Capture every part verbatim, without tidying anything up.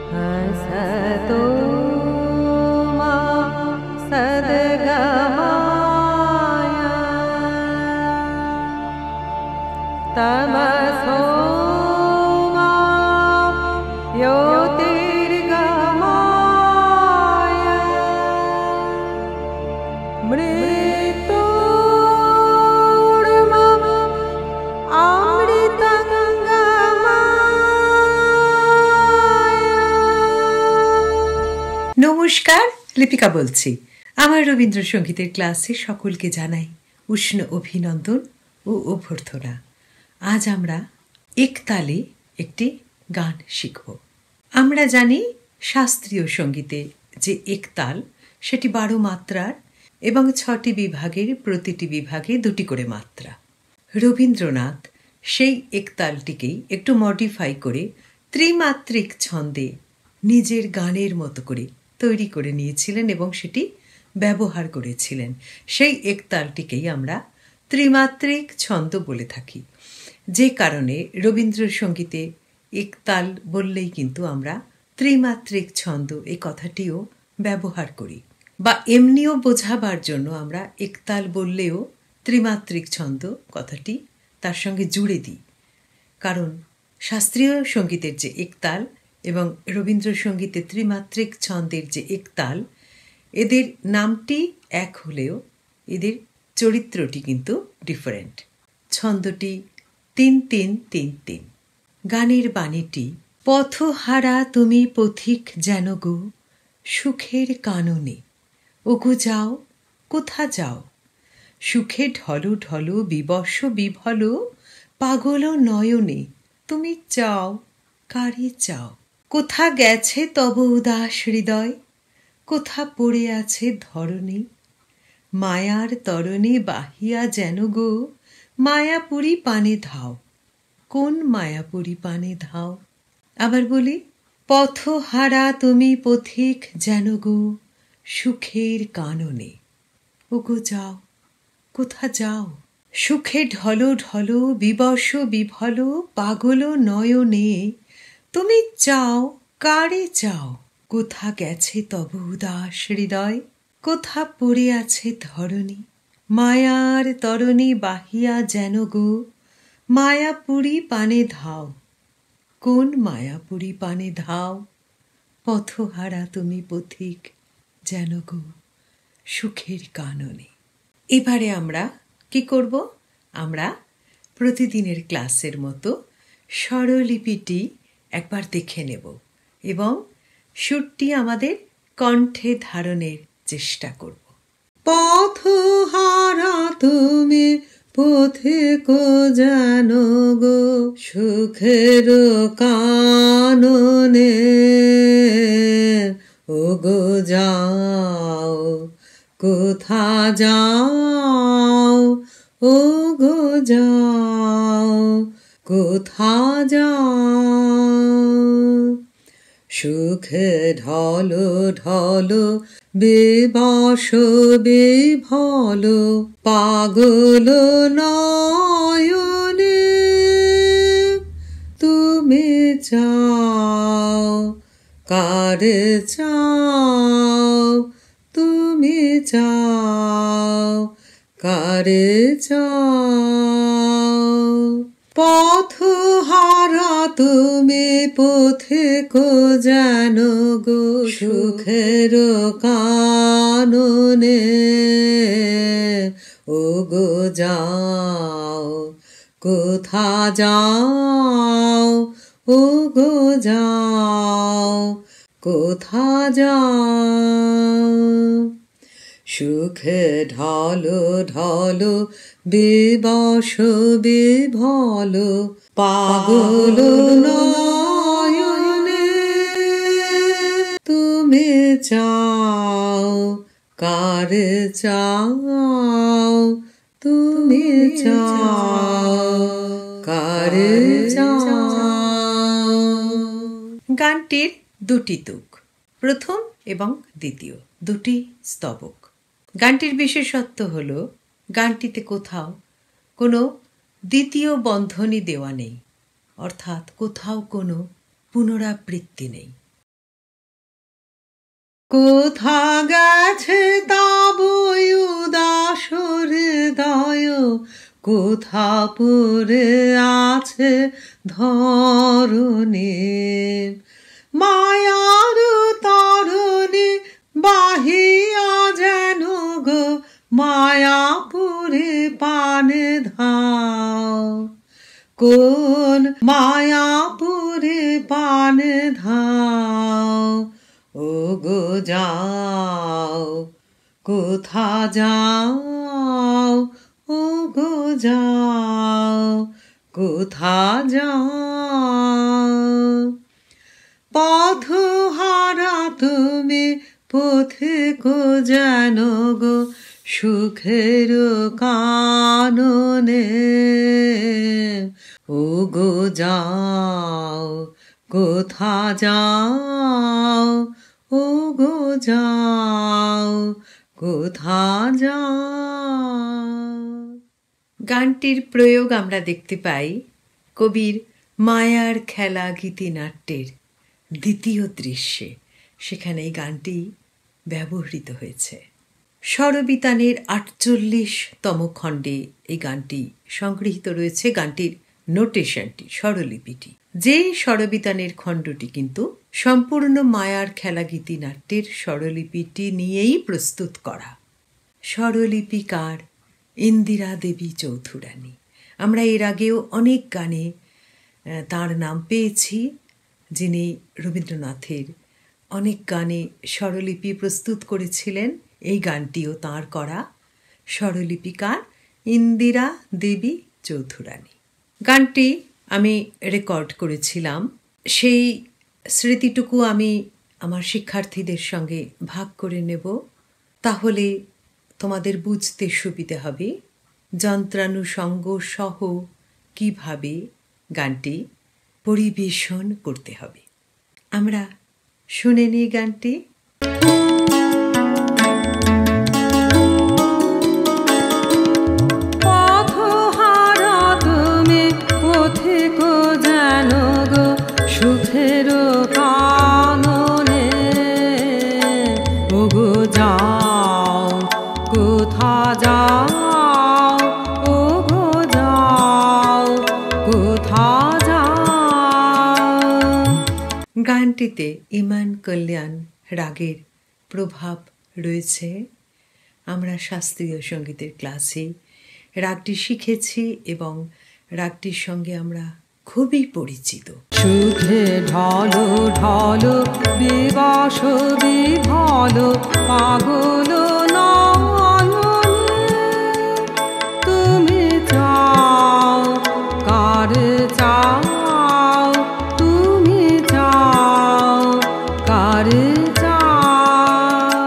असतो मा सद्गमय तमसो मा ज्योतिर्गमय मृत्योर्मा নমস্কার, লিপিকা বলছি। আমার রবীন্দ্রসঙ্গীতের ক্লাসে সকলকে জানাই উষ্ণ অভিনন্দন ও অভ্যর্থনা। আজ আমরা একতালে একটি গান শিখব। আমরা জানি শাস্ত্রীয় সঙ্গীতে যে একতাল সেটি বারো মাত্রার এবং ছটি বিভাগের প্রতিটি বিভাগে দুটি করে মাত্রা। রবীন্দ্রনাথ সেই একতালটিকেই একটু মডিফাই করে ত্রিমাত্রিক ছন্দে নিজের গানের মতো করে তৈরি করে নিয়েছিলেন এবং সেটি ব্যবহার করেছিলেন। সেই একতালটিকেই আমরা ত্রিমাত্রিক ছন্দ বলে থাকি, যে কারণে রবীন্দ্রসঙ্গীতে একতাল বললেই কিন্তু আমরা ত্রিমাত্রিক ছন্দ এই কথাটিও ব্যবহার করি, বা এমনিও বোঝাবার জন্য আমরা একতাল বললেও ত্রিমাত্রিক ছন্দ কথাটি তার সঙ্গে জুড়ে দিই। কারণ শাস্ত্রীয় সঙ্গীতের যে একতাল এবং রবীন্দ্রসঙ্গীতে ত্রিমাত্রিক ছন্দের যে একতাল, এদের নামটি এক হলেও এদের চরিত্রটি কিন্তু ডিফারেন্ট। ছন্দটি তিন তিন তিন তিন। গানের বাণীটি: পথহারা তুমি পথিক যেন গো, সুখের কাননে ওগো যাও, কোথা যাও? সুখে ঢলো ঢলো বিবশ বিভল, পাগল নয়নে তুমি চাও, কারে চাও? কোথা গেছে তব উদাস হৃদয়, কোথা পড়ে আছে ধরণী? মায়ার তরণী বাহিয়া যেন গো, মায়াপুরী পানে ধাও। কোন মায়াপুরী পানে ধাও? আবার বলি: পথহারা তুমি পথিক যেন গো, সুখের কাননে ওগো যাও, কোথা যাও? সুখে ঢলো ঢলো বিবশ বিভল, পাগল নয়নে তুমি চাও, কারে চাও? কোথা গেছে তব উদাস হৃদয়, কোথা পড়ে আছে ধরণী? মায়ার তরণী বাহিয়া যেন গো, মায়াপুরী পানে ধাও। কোন মায়াপুরী পানে ধাও? পথহারা তুমি পথিক যেন গো, সুখের কাননে। এবারে আমরা কি করব? আমরা প্রতিদিনের ক্লাসের মতো স্বরলিপিটি একবার দেখে নেব এবং সুরটি আমাদের কণ্ঠে ধারণের চেষ্টা করব। পথহারা তুমি পথিক যেন গো, সুখের কাননে ওগো যাও, কোথা যাও? ওগো যাও, কোথা যাও? সুখে ঢলো ঢলো বিবশ বিভল, পাগল নয়নে তুমি চাও, কারে চাও? তুমি চাও, কারে চাও? পথহারা তুমি পথিক যেন গো, সুখের কাননে ওগো যাও, কোথা যাও? ওগো যাও, কোথা যাও? সুখে ঢলো ঢলো বিবশ বিভল, পাগল নয়নে তুমি চাও, কারে চাও? তুমি চাও, কারে চাও? গানটির দুটি তুক, প্রথম এবং দ্বিতীয় দুটি স্তবক। গানটির বিশেষত্ব হল গানটিতে কোথাও কোনো দ্বিতীয় বন্ধনী দেওয়া নেই, অর্থাৎ কোথাও কোনো পুনরাবৃত্তি নেই। কোথা গেছে তব উদাস হৃদয়, কোথা পড়ে আছে ধরণী। মায়ার তরণী বাহিয়া যেন গো মায়াপুরে পানে ধাও, কোন মায়াপুরে পানে ধাও। ও গো যাও, কোথা যাও, ও গো যাও, কোথা যাও। পথ হারা তুমি পথিকো যেন গো সুখের কাননে। ও গো যাও, কোথা যাও, ও গো যাও, কোথা যাও। গানটির প্রয়োগ আমরা দেখতে পাই কবির মায়ার খেলা গীতিনাট্যের দ্বিতীয় দৃশ্যে। সেখানে এই গানটি ব্যবহৃত হয়েছে। স্বরবিতানের আটচল্লিশতম খণ্ডে এই গানটি সংগৃহীত রয়েছে। গানটির নোটেশনটি, স্বরলিপিটি, যে স্বরবিতানের খণ্ডটি কিন্তু সম্পূর্ণ মায়ার খেলা গীতিনাট্যের স্বরলিপিটি নিয়েই প্রস্তুত করা। স্বরলিপিকার ইন্দিরা দেবী চৌধুরানী। আমরা এর আগেও অনেক গানে তার নাম পেয়েছি, যিনি রবীন্দ্রনাথের অনেক গানে স্বরলিপি প্রস্তুত করেছিলেন। এই গানটিও তাঁর করা। স্বরলিপিকার ইন্দিরা দেবী চৌধুরানী। গানটি আমি রেকর্ড করেছিলাম, সেই স্মৃতিটুকু আমি আমার শিক্ষার্থীদের সঙ্গে ভাগ করে নেব। তাহলে তোমাদের বুঝতে সুবিধে হবে যন্ত্রানুষঙ্গ সহ কিভাবে গানটি পরিবেশন করতে হবে। আমরা শুনে নিই গানটি। সুখের কাননে, ওগো যাও, কোথা যাও, ওগো যাও, কোথা যাও। গানটিতে ইমান কল্যাণ রাগের প্রভাব রয়েছে। আমরা শাস্ত্রীয় সঙ্গীতের ক্লাসে রাগটি শিখেছি এবং রাগটির সঙ্গে আমরা খুবই পরিচিত। সুখে ঢলো ঢলো বিবাস বিধল পাগল নয়নে, তুমি চাও কার চাও, তুমি চাও কার চাও।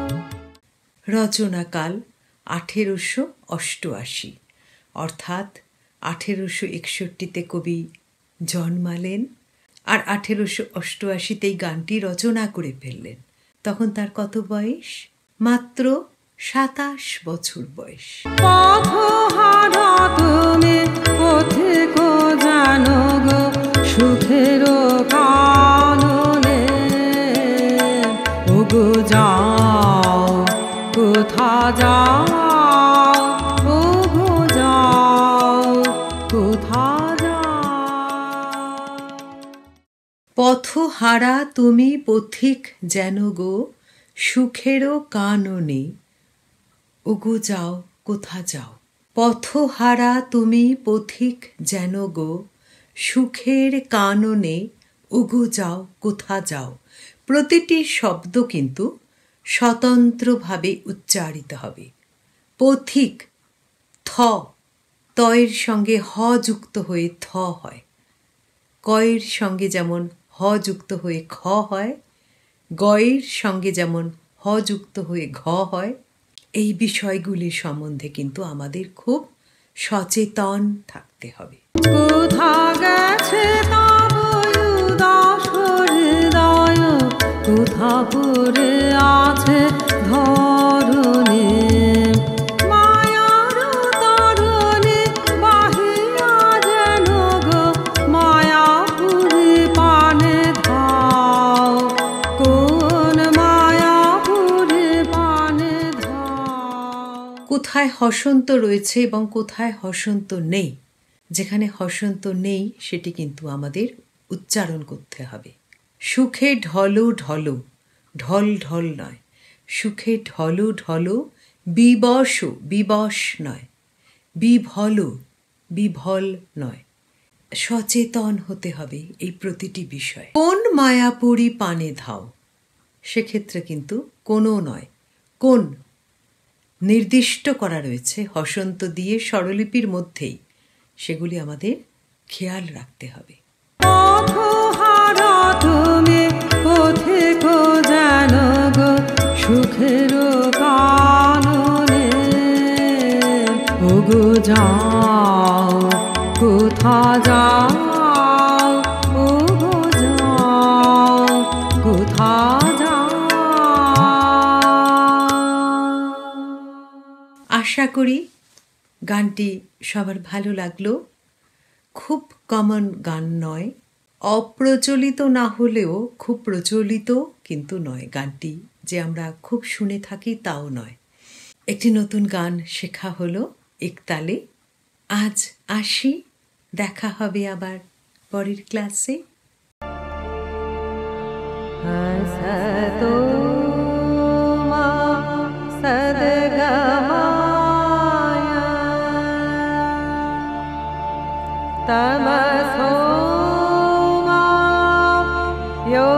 রচনাকাল আঠেরোশো অষ্টআশি, অর্থাৎ আঠেরোশো একষট্টিতে কবি জন্মালেন আর আঠেরোশো অষ্টআশিতেই গানটি রচনা করে ফেললেন। তখন তার কত বয়স? মাত্র সাতাশ বছর বয়স। পথহারা তুমি পথিকো জানো গো সুখের কাননে, ওগো যাও, কোথা যাও, ওগো যাও, কোথা পথহারা তুমি পথিক যেন গো সুখেরও কাননে, ওগো যাও, কোথা যাও। পথহারা তুমি পথিক যেন গো সুখের কাননে, ওগো যাও, কোথা যাও। প্রতিটি শব্দ কিন্তু স্বতন্ত্রভাবে উচ্চারিত হবে। পথিক, থ, তয়ের সঙ্গে হ যুক্ত হয়ে থ হয়। কয়ের সঙ্গে যেমন হ যুক্ত হয়ে খ হয়, গয়ের সঙ্গে যেমন হ যুক্ত হয়ে ঘ হয়। এই বিষয়গুলির সম্বন্ধে কিন্তু আমাদের খুব সচেতন থাকতে হবে। কোথা গেছে তব উদাস হৃদয়, কোথা পড়ে আছে ধরণী। মায়ার তরণী বাহিয়া যেন গো মায়াপুরী পানে ধাও, কোন মায়া কোথায় হসন্ত রয়েছে এবং কোথায় হসন্ত নেই। যেখানে হসন্ত নেই সেটি কিন্তু আমাদের উচ্চারণ করতে হবে। সুখে ঢলো ঢলো, ঢল ঢল নয়, সুখে ঢলো ঢলো, বিবশ বিবশ নয়, বিভল বিভল নয়। সচেতন হতে হবে এই প্রতিটি বিষয়। কোন মায়াপুরী পানে ধাও, সেক্ষেত্রে কিন্তু কোনো নয়, কোন নির্দিষ্ট করা রয়েছে হসন্ত দিয়ে স্বরলিপির মধ্যেই, সেগুলি আমাদের খেয়াল রাখতে হবে। পথহারা তুমি পথিক যেন গো, সুখের কাননে ওগো যাও কোথা যাও, ওগো যাও কোথা যাও। আশা করি গানটি সবার ভালো লাগলো। খুব কমন গান নয়, অপ্রচলিত না হলেও খুব প্রচলিত কিন্তু নয়। গানটি যে আমরা খুব শুনে থাকি তাও নয়। একটি নতুন গান শেখা হলো একতালে। আজ আসি, দেখা হবে আবার পরের ক্লাসে। সতো মা সদ্গমায়া তমসো মা